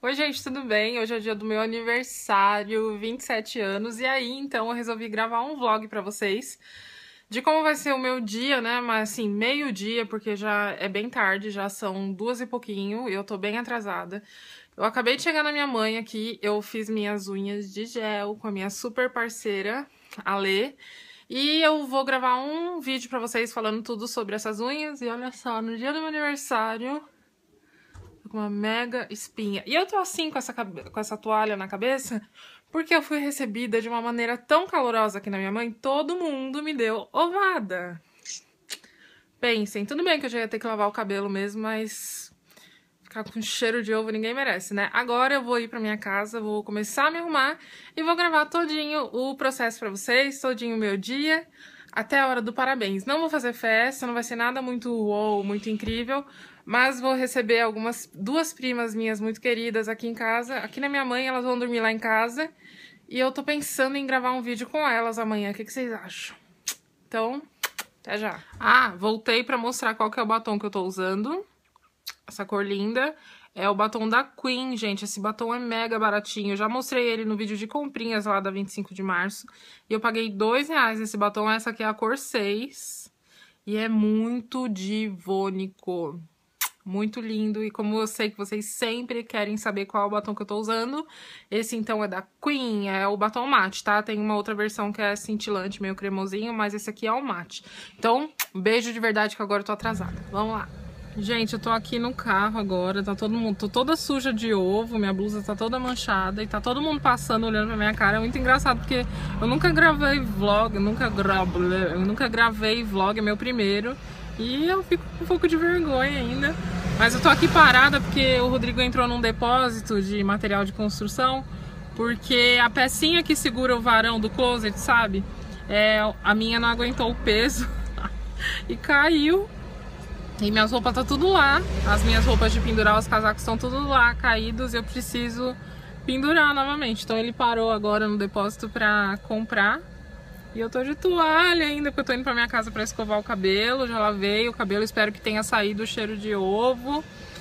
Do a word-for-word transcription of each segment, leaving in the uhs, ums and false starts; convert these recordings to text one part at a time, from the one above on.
Oi, gente, tudo bem? Hoje é o dia do meu aniversário, vinte e sete anos, e aí, então, eu resolvi gravar um vlog pra vocês de como vai ser o meu dia, né? Mas, assim, meio-dia, porque já é bem tarde, já são duas e pouquinho, e eu tô bem atrasada. Eu acabei de chegar na minha mãe aqui, eu fiz minhas unhas de gel com a minha super parceira, a Lê, e eu vou gravar um vídeo pra vocês falando tudo sobre essas unhas, e olha só, no dia do meu aniversário... com uma mega espinha. E eu tô assim com essa, com essa toalha na cabeça porque eu fui recebida de uma maneira tão calorosa aqui na minha mãe, todo mundo me deu ovada. Pensem, tudo bem que eu já ia ter que lavar o cabelo mesmo, mas ficar com cheiro de ovo ninguém merece, né? Agora eu vou ir pra minha casa, vou começar a me arrumar e vou gravar todinho o processo pra vocês, todinho o meu dia, até a hora do parabéns. Não vou fazer festa, não vai ser nada muito uou, muito incrível, mas vou receber algumas, duas primas minhas muito queridas aqui em casa, aqui na minha mãe, elas vão dormir lá em casa, e eu tô pensando em gravar um vídeo com elas amanhã, o que, que vocês acham? Então, até já. Ah, voltei pra mostrar qual que é o batom que eu tô usando, essa cor linda. É o batom da Queen, gente. Esse batom é mega baratinho. Eu já mostrei ele no vídeo de comprinhas lá da vinte e cinco de março. E eu paguei dois reais nesse batom. Essa aqui é a cor seis. E é muito divônico. Muito lindo. E como eu sei que vocês sempre querem saber qual é o batom que eu tô usando, esse então é da Queen. É o batom mate, tá? Tem uma outra versão que é cintilante, meio cremosinho. Mas esse aqui é o mate. Então, beijo de verdade que agora eu tô atrasada. Vamos lá. Gente, eu tô aqui no carro agora, tá todo mundo, tô toda suja de ovo, minha blusa tá toda manchada e tá todo mundo passando, olhando pra minha cara. É muito engraçado porque eu nunca gravei vlog, eu nunca, gra... eu nunca gravei vlog, é meu primeiro, e eu fico com um pouco de vergonha ainda. Mas eu tô aqui parada porque o Rodrigo entrou num depósito de material de construção, porque a pecinha que segura o varão do closet, sabe? É, a minha não aguentou o peso e caiu. E minhas roupas tá tudo lá, as minhas roupas de pendurar, os casacos estão tudo lá, caídos, e eu preciso pendurar novamente. Então ele parou agora no depósito pra comprar. E eu tô de toalha ainda, porque eu tô indo pra minha casa pra escovar o cabelo, já lavei o cabelo, espero que tenha saído o cheiro de ovo.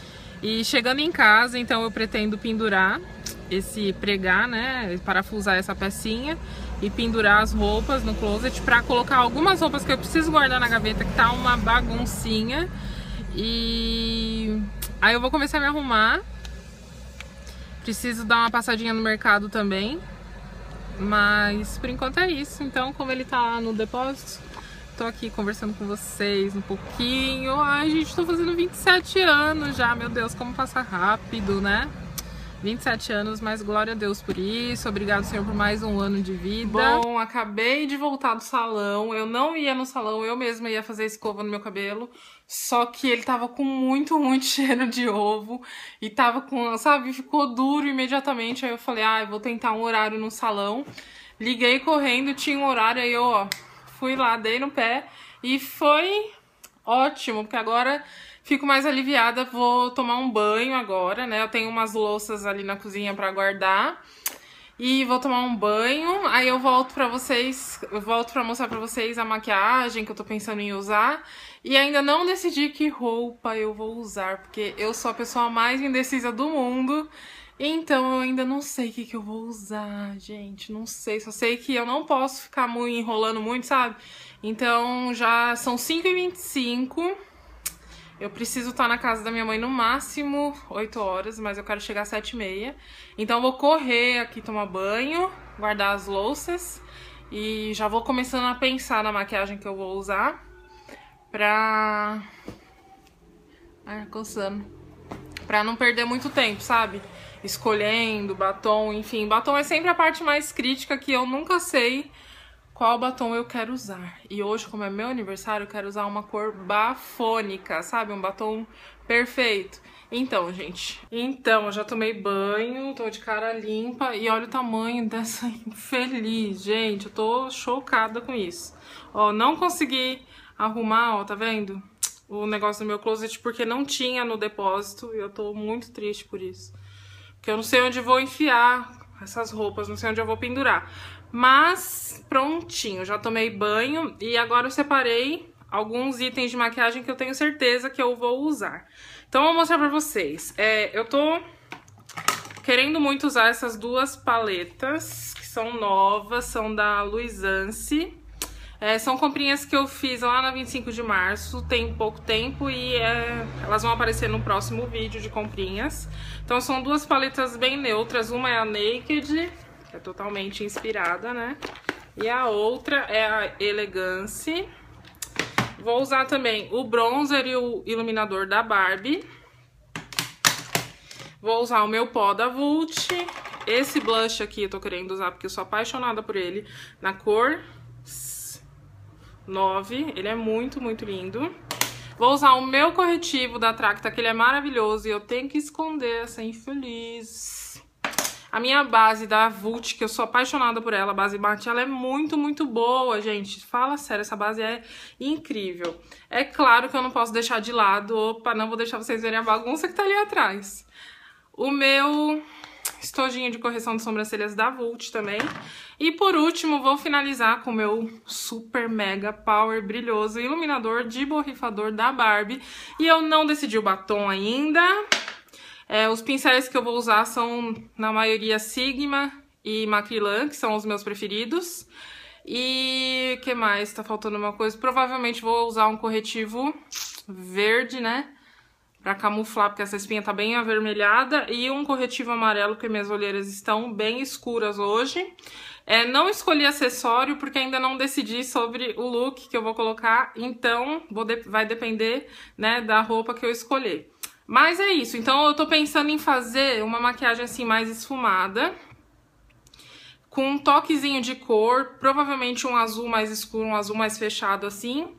E chegando em casa, então eu pretendo pendurar, esse pregar, né, parafusar essa pecinha e pendurar as roupas no closet pra colocar algumas roupas que eu preciso guardar na gaveta, que tá uma baguncinha. E aí eu vou começar a me arrumar. Preciso dar uma passadinha no mercado também, mas por enquanto é isso. Então, como ele tá lá no depósito, tô aqui conversando com vocês um pouquinho. Ai, gente, tô fazendo vinte e sete anos já. Meu Deus, como passa rápido, né? vinte e sete anos, mas glória a Deus por isso. Obrigado, Senhor, por mais um ano de vida. Bom, acabei de voltar do salão. Eu não ia no salão, eu mesma ia fazer escova no meu cabelo. Só que ele tava com muito, muito cheiro de ovo. E tava com, sabe, ficou duro imediatamente. Aí eu falei, ah, eu vou tentar um horário no salão. Liguei correndo, tinha um horário, aí eu, ó, fui lá, dei no pé. E foi ótimo, porque agora... fico mais aliviada, vou tomar um banho agora, né? Eu tenho umas louças ali na cozinha pra guardar. E vou tomar um banho, aí eu volto pra vocês, eu volto pra mostrar pra vocês a maquiagem que eu tô pensando em usar. E ainda não decidi que roupa eu vou usar, porque eu sou a pessoa mais indecisa do mundo. Então eu ainda não sei o que, que eu vou usar, gente, não sei. Só sei que eu não posso ficar muito, enrolando muito, sabe? Então já são cinco e vinte e cinco. Eu preciso estar na casa da minha mãe no máximo oito horas, mas eu quero chegar às sete e meia. Então eu vou correr aqui, tomar banho, guardar as louças. E já vou começando a pensar na maquiagem que eu vou usar. Pra... Ai, coçando. Pra não perder muito tempo, sabe? Escolhendo batom, enfim. Batom é sempre a parte mais crítica, que eu nunca sei qual batom eu quero usar. E hoje, como é meu aniversário, eu quero usar uma cor bafônica, sabe? Um batom perfeito. Então, gente, então, eu já tomei banho, tô de cara limpa e olha o tamanho dessa infeliz, gente. Eu tô chocada com isso. Ó, não consegui arrumar, ó, tá vendo? O negócio do meu closet porque não tinha no depósito e eu tô muito triste por isso. Porque eu não sei onde vou enfiar essas roupas, não sei onde eu vou pendurar. Mas prontinho, já tomei banho e agora eu separei alguns itens de maquiagem que eu tenho certeza que eu vou usar. Então eu vou mostrar pra vocês. É, eu tô querendo muito usar essas duas paletas, que são novas, são da Luisance. É, são comprinhas que eu fiz lá na vinte e cinco de março, tem pouco tempo e é, elas vão aparecer no próximo vídeo de comprinhas. Então são duas paletas bem neutras, uma é a Naked, que é totalmente inspirada, né? E a outra é a Elegance. Vou usar também o bronzer e o iluminador da Barbie. Vou usar o meu pó da Vult. Esse blush aqui eu tô querendo usar porque eu sou apaixonada por ele, na cor nove, ele é muito, muito lindo. Vou usar o meu corretivo da Tracta, que ele é maravilhoso e eu tenho que esconder essa infeliz. A minha base da Vult, que eu sou apaixonada por ela, a base mate, ela é muito, muito boa, gente. Fala sério, essa base é incrível. É claro que eu não posso deixar de lado, opa, não vou deixar vocês verem a bagunça que tá ali atrás. O meu estojinho de correção de sobrancelhas da Vult também. E por último, vou finalizar com o meu super mega power brilhoso iluminador de borrifador da Barbie. E eu não decidi o batom ainda. É, os pincéis que eu vou usar são, na maioria, Sigma e Macrylan, que são os meus preferidos. E o que mais? Tá faltando uma coisa. Provavelmente vou usar um corretivo verde, né? Pra camuflar, porque essa espinha tá bem avermelhada. E um corretivo amarelo, porque minhas olheiras estão bem escuras hoje. É, não escolhi acessório, porque ainda não decidi sobre o look que eu vou colocar. Então, vou de- vai depender, né, da roupa que eu escolher. Mas é isso. Então, eu tô pensando em fazer uma maquiagem assim mais esfumada. Com um toquezinho de cor. Provavelmente um azul mais escuro, um azul mais fechado assim.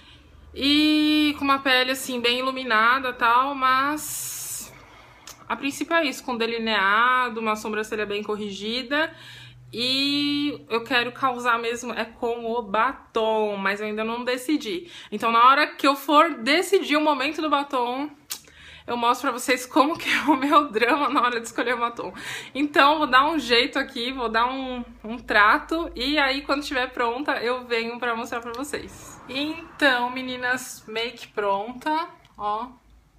E com uma pele assim bem iluminada e tal, mas a princípio é isso, com delineado, uma sobrancelha bem corrigida. E eu quero causar mesmo é com o batom, mas eu ainda não decidi. Então na hora que eu for decidir o momento do batom, eu mostro pra vocês como que é o meu drama na hora de escolher o batom. Então vou dar um jeito aqui, vou dar um, um trato e aí quando estiver pronta eu venho pra mostrar pra vocês. Então, meninas, make pronta, ó.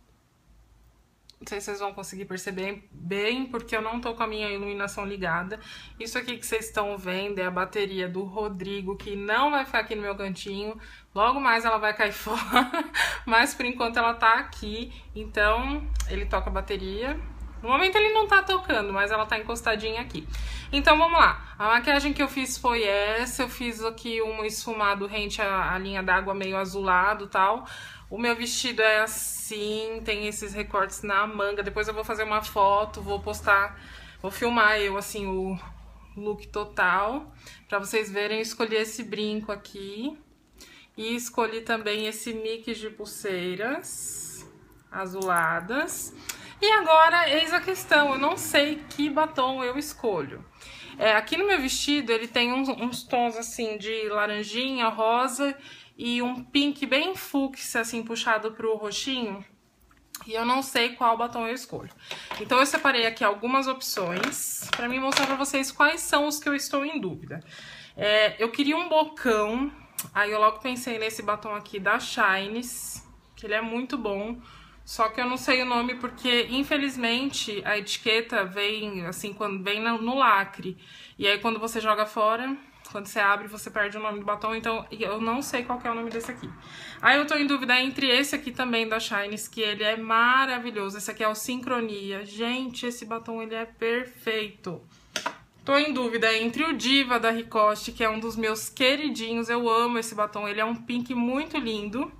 Não sei se vocês vão conseguir perceber bem, porque eu não tô com a minha iluminação ligada. Isso aqui que vocês estão vendo é a bateria do Rodrigo, que não vai ficar aqui no meu cantinho. Logo mais ela vai cair fora, mas por enquanto ela tá aqui. Então, ele toca a bateria. No momento ele não tá tocando, mas ela tá encostadinha aqui. Então, vamos lá. A maquiagem que eu fiz foi essa. Eu fiz aqui um esfumado rente à, à linha d'água meio azulado e tal. O meu vestido é assim, tem esses recortes na manga. Depois eu vou fazer uma foto, vou postar, vou filmar eu, assim, o look total. Pra vocês verem, eu escolhi esse brinco aqui. E escolhi também esse mix de pulseiras azuladas. E agora, eis a questão, eu não sei que batom eu escolho. É, aqui no meu vestido, ele tem uns, uns tons, assim, de laranjinha, rosa e um pink bem fúcsia, assim, puxado pro roxinho. E eu não sei qual batom eu escolho. Então eu separei aqui algumas opções pra mim mostrar pra vocês quais são os que eu estou em dúvida. É, eu queria um bocão, aí eu logo pensei nesse batom aqui da Shines, que ele é muito bom. Só que eu não sei o nome porque, infelizmente, a etiqueta vem, assim, quando vem no, no lacre. E aí, quando você joga fora, quando você abre, você perde o nome do batom. Então, eu não sei qual que é o nome desse aqui. Aí, eu tô em dúvida entre esse aqui também, da Shines, que ele é maravilhoso. Esse aqui é o Sincronia. Gente, esse batom, ele é perfeito. Tô em dúvida entre o Diva da Ricoste, que é um dos meus queridinhos. Eu amo esse batom, ele é um pink muito lindo.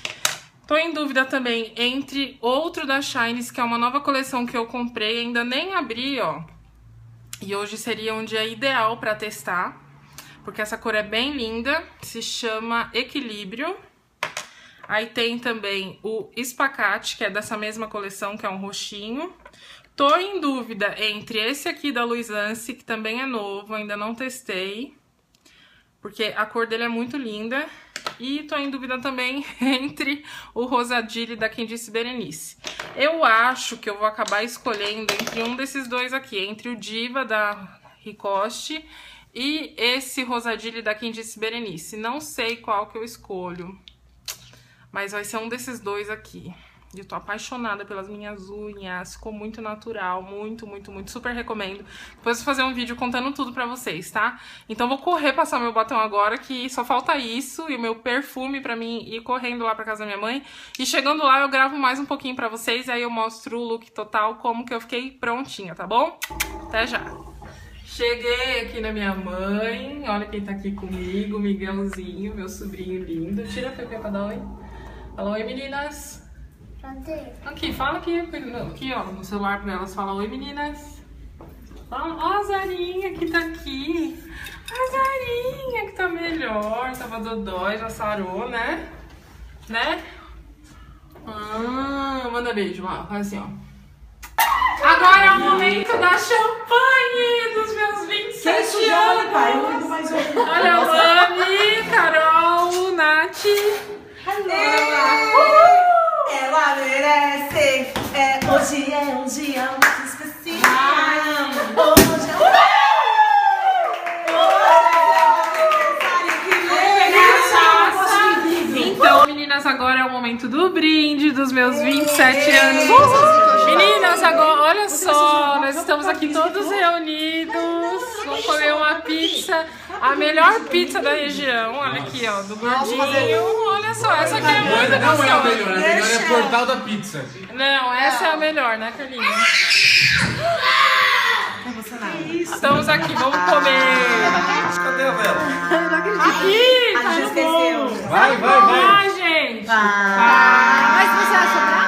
Tô em dúvida também entre outro da Shines, que é uma nova coleção que eu comprei, ainda nem abri, ó. E hoje seria um dia ideal pra testar, porque essa cor é bem linda, se chama Equilíbrio. Aí tem também o Espacate, que é dessa mesma coleção, que é um roxinho. Tô em dúvida entre esse aqui da Luisance, que também é novo, ainda não testei, porque a cor dele é muito linda. E tô em dúvida também entre o Rosadille da Quem Disse Berenice. Eu acho que eu vou acabar escolhendo entre um desses dois aqui, entre o Diva da Ricoste e esse Rosadille da Quem Disse Berenice. Não sei qual que eu escolho, mas vai ser um desses dois aqui. Eu tô apaixonada pelas minhas unhas, ficou muito natural, muito, muito, muito, super recomendo. Depois eu vou fazer um vídeo contando tudo pra vocês, tá? Então vou correr passar meu batom agora, que só falta isso e o meu perfume pra mim ir correndo lá pra casa da minha mãe. E chegando lá eu gravo mais um pouquinho pra vocês, aí eu mostro o look total, como que eu fiquei prontinha, tá bom? Até já! Cheguei aqui na minha mãe, olha quem tá aqui comigo, Miguelzinho, meu sobrinho lindo. Tira a Pepe pra dar oi. Fala oi, meninas. Aqui, fala aqui, aqui ó, no celular pra elas. Fala oi, meninas. Fala, ó, a Zarinha que tá aqui. A Zarinha que tá melhor, tava dodói, já sarou, né? Né? Ah, manda beijo, ó, faz assim, ó. Agora é o momento da champanhe dos meus vinte e sete anos. Olha, Lani, Carol, Nath. Ela merece. É, hoje é um dia muito especial. Hoje é um Então, meninas, agora é o momento do brinde dos meus vinte e sete anos. Uhul. Meninas, agora, olha só, nós estamos aqui todos reunidos. Vamos comer uma pizza, a melhor pizza da região. Olha aqui, ó, do gordinho. Olha só, essa aqui é muito gostosa. Não é a melhor, a melhor é o Portal da Pizza. Não, essa é a melhor, né, Carlinhos? Estamos aqui, vamos comer. Cadê a vela? Aqui, tá no bolo. Vai, vai, vai. Vai, gente. Vai. Mas você vai sobrar?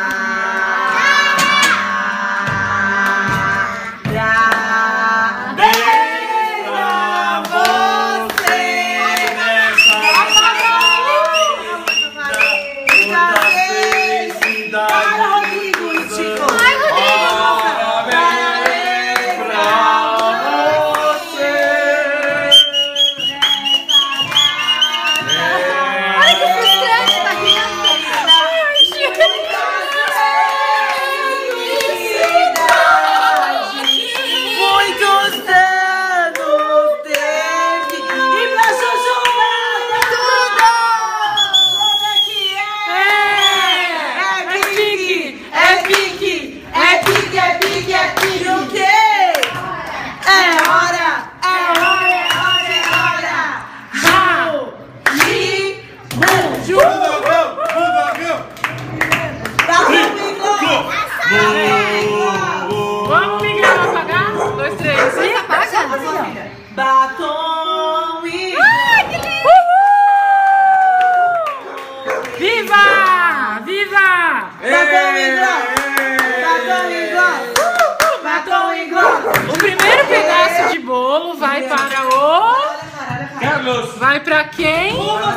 Vamos, Miguel, apagar? Um, dois, três e... Batom e... Ai, que lindo! Viva! Viva! Batom e gloss! Batom e gloss! Batom e gloss! O primeiro pedaço de bolo vai para o... Carlos! Vai para quem?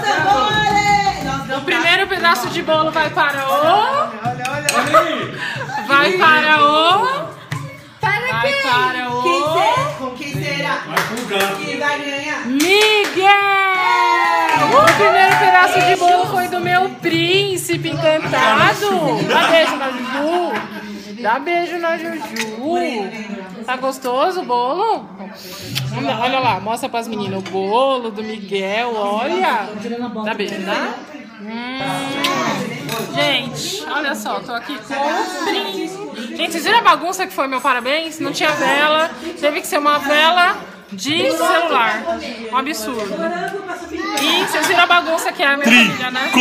O primeiro pedaço de bolo vai para o... Vai para o... Vai para o... Quem será? Com quem será? Vai pro gato. Quem vai ganhar? Miguel! O primeiro pedaço de bolo foi do meu príncipe encantado. Dá beijo na Juju. Dá beijo na Juju. Tá gostoso o bolo? Olha lá, mostra pras meninas o bolo do Miguel, olha. Dá beijo, tá? Hum. Gente, olha só, tô aqui com os brindes. Gente, vocês viram a bagunça que foi meu parabéns? Não tinha vela, teve que ser uma vela de celular. Um absurdo. E vocês viram a bagunça que é a minha família, né?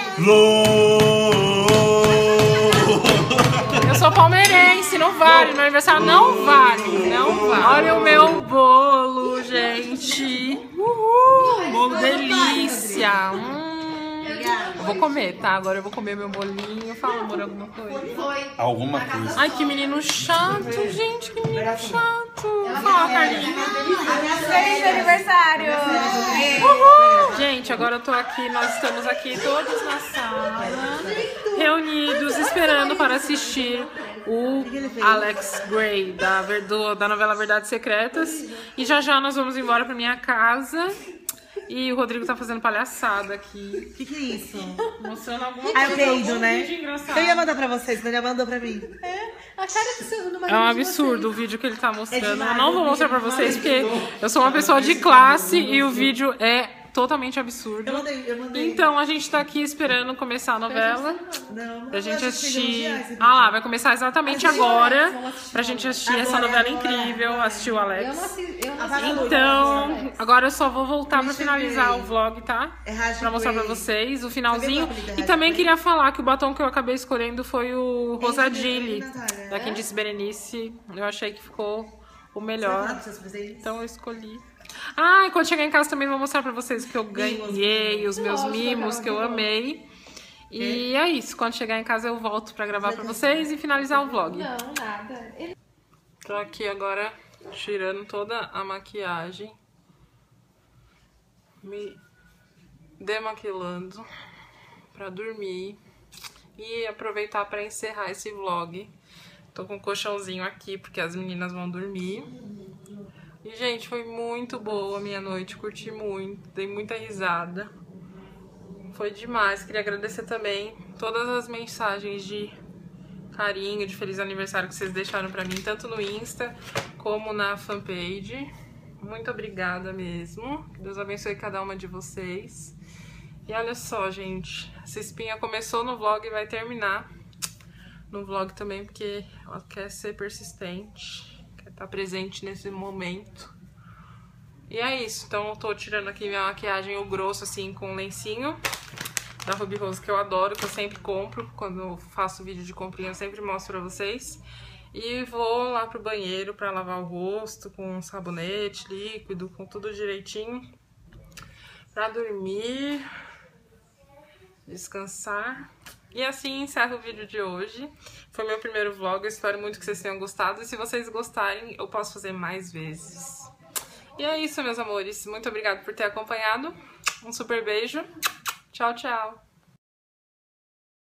Eu sou palmeirense, não vale. Meu aniversário não vale. Não vale. Olha o meu bolo, gente. Uhul, bolo delícia. Hum. Eu vou comer, tá? Agora eu vou comer meu bolinho. Fala, amor, alguma coisa? Alguma coisa. Ai, que menino chato, gente. Que menino chato. Fala, Carlinhos. Feliz aniversário! Uhul. Gente, agora eu tô aqui, nós estamos aqui todos na sala, reunidos, esperando para assistir o Alex Grey, da, do, da novela Verdades Secretas. E já já nós vamos embora pra minha casa. E o Rodrigo tá fazendo palhaçada aqui. O que, que é isso? Mostrando alguma Ah, coisa, eu peido, algum né? vídeo engraçado. Eu ia mandar pra vocês, mas ele mandou pra mim. A cara do seu, do É um absurdo o vídeo que ele tá mostrando. É demais, Eu não vou o mostrar pra vídeo é vocês porque eu sou uma pessoa de classe e o vídeo é totalmente absurdo. Eu mandei, eu mandei. Então, a gente tá aqui esperando começar a novela. Não, Pra gente não, assistir. não, não, Ah lá, vai começar exatamente Assistir agora. Alex, vamos assistir Pra gente assistir agora, essa novela agora, incrível. agora. Assistir o Eu não Alex. assisti, eu não Apaga a assisti. luz. Então, agora eu só vou voltar pra Deixa eu finalizar ver. o vlog, tá? É Rádio Pra mostrar pra Play. vocês o finalzinho. Sabe o apelido da E Rádio também Play? queria falar que o batom que eu acabei escolhendo foi o Rosadilli, Ei, Natália. da Quem Disse Berenice. Eu achei que ficou o Você vai melhor. falar pros seus presentes? Então eu escolhi. Ah, e quando chegar em casa também vou mostrar pra vocês o que eu Mimos. ganhei, os meus Lógico, mimos Carol, que eu que bom. amei. E é isso, quando chegar em casa eu volto pra gravar pra vocês e finalizar o vlog. Não, nada. Ele... Tô aqui agora tirando toda a maquiagem, me demaquilando pra dormir e aproveitar pra encerrar esse vlog. Tô com um colchãozinho aqui porque as meninas vão dormir. E, gente, foi muito boa a minha noite, curti muito, dei muita risada. Foi demais, queria agradecer também todas as mensagens de carinho, de feliz aniversário que vocês deixaram pra mim, tanto no Insta como na fanpage. Muito obrigada mesmo, que Deus abençoe cada uma de vocês. E olha só, gente, essa espinha começou no vlog e vai terminar no vlog também, porque ela quer ser persistente. Tá presente nesse momento. E é isso. Então eu tô tirando aqui minha maquiagem, o grosso, assim, com lencinho da Ruby Rose, que eu adoro, que eu sempre compro. Quando eu faço vídeo de comprinha, eu sempre mostro pra vocês. E vou lá pro banheiro pra lavar o rosto com sabonete, líquido, com tudo direitinho. Pra dormir, descansar. E assim encerro o vídeo de hoje. Foi meu primeiro vlog, eu espero muito que vocês tenham gostado. E se vocês gostarem, eu posso fazer mais vezes. E é isso, meus amores. Muito obrigada por ter acompanhado. Um super beijo. Tchau, tchau.